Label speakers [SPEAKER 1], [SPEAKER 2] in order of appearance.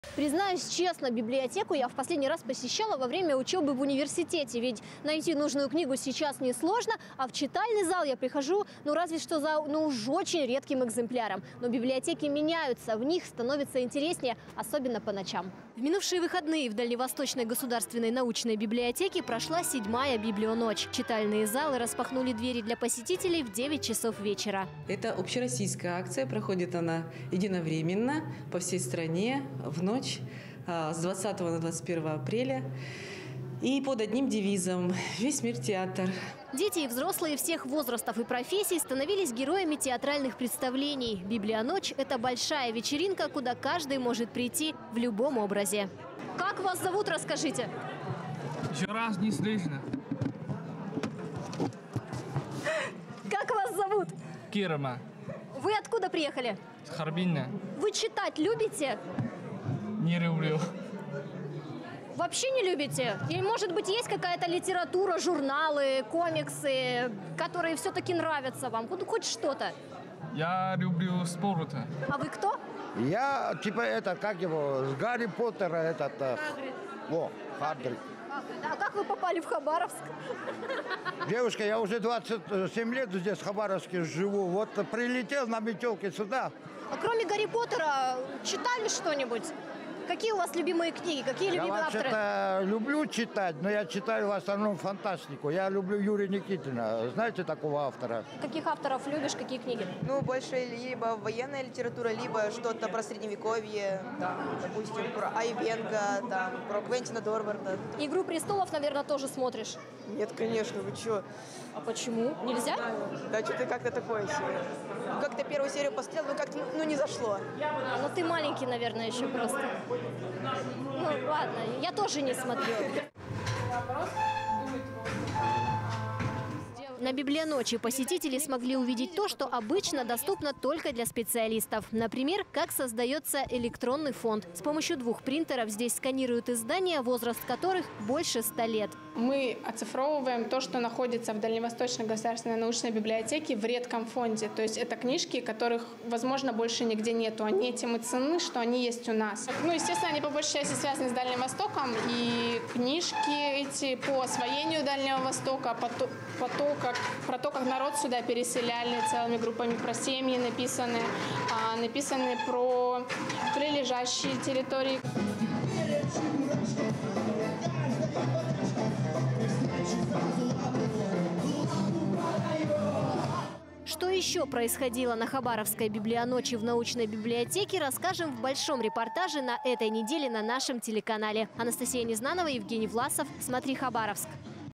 [SPEAKER 1] Признаюсь честно, библиотеку я в последний раз посещала во время учебы в университете. Ведь найти нужную книгу сейчас несложно, а в читальный зал я прихожу, разве что за уж очень редким экземпляром. Но библиотеки меняются, в них становится интереснее, особенно по ночам. В минувшие выходные в Дальневосточной государственной научной библиотеке прошла 7-я библионочь. Читальные залы распахнули двери для посетителей в 9 часов вечера.
[SPEAKER 2] Это общероссийская акция, проходит она единовременно по всей стране в ночь с 20 на 21 апреля. И под одним девизом «Весь мир театр».
[SPEAKER 1] Дети и взрослые всех возрастов и профессий становились героями театральных представлений. Библионочь – это большая вечеринка, куда каждый может прийти в любом образе. Как вас зовут, расскажите?
[SPEAKER 3] Еще раз не слышно.
[SPEAKER 1] Как вас зовут?
[SPEAKER 3] Кирма.
[SPEAKER 1] Вы откуда приехали?
[SPEAKER 3] С Харбина.
[SPEAKER 1] Вы читать любите?
[SPEAKER 3] Не люблю.
[SPEAKER 1] Вообще не любите? Или, может быть, есть какая-то литература, журналы, комиксы, которые все-таки нравятся вам? Хоть что-то.
[SPEAKER 3] Я люблю спорт.
[SPEAKER 1] А вы кто?
[SPEAKER 4] Я, как его, с Гарри Поттера,
[SPEAKER 1] Хагрид.
[SPEAKER 4] Хагрид.
[SPEAKER 1] А как вы попали в Хабаровск?
[SPEAKER 4] Девушка, я уже 27 лет здесь в Хабаровске живу. Вот прилетел на метелке сюда.
[SPEAKER 1] А кроме Гарри Поттера, читали что-нибудь? Какие у вас любимые книги? Какие любимые
[SPEAKER 4] Я
[SPEAKER 1] авторы?
[SPEAKER 4] вообще-то люблю читать, но я читаю в основном фантастику. Я люблю Юрия Никитина. Знаете такого автора?
[SPEAKER 1] Каких авторов любишь, какие книги?
[SPEAKER 5] Больше либо военная литература, либо что-то про средневековье, допустим, про Айвенго, про Квентина Дорворда.
[SPEAKER 1] «Игру престолов», наверное, тоже смотришь?
[SPEAKER 5] Нет, конечно, вы чё?
[SPEAKER 1] А почему? Нельзя?
[SPEAKER 5] Да, что-то как-то такое себе. Как-то первую серию посмотрел, как-то не зашло.
[SPEAKER 1] Ну ты маленький, наверное, еще просто. Ладно, я тоже не смотрю. На библионочи посетители смогли увидеть то, что обычно доступно только для специалистов. Например, как создается электронный фонд. С помощью 2 принтеров здесь сканируют издания, возраст которых больше 100 лет.
[SPEAKER 6] Мы оцифровываем то, что находится в Дальневосточной государственной научной библиотеке в редком фонде. То есть это книжки, которых, возможно, больше нигде нету. Они этим и ценны, что они есть у нас. Естественно, они по большей части связаны с Дальним Востоком. И книжки эти по освоению Дальнего Востока, про то, как народ сюда переселяли целыми группами, про семьи написаны про прилежащие территории.
[SPEAKER 1] Что еще происходило на Хабаровской библионочи в научной библиотеке, расскажем в большом репортаже на этой неделе на нашем телеканале. Анастасия Незнанова, Евгений Власов. Смотри, Хабаровск.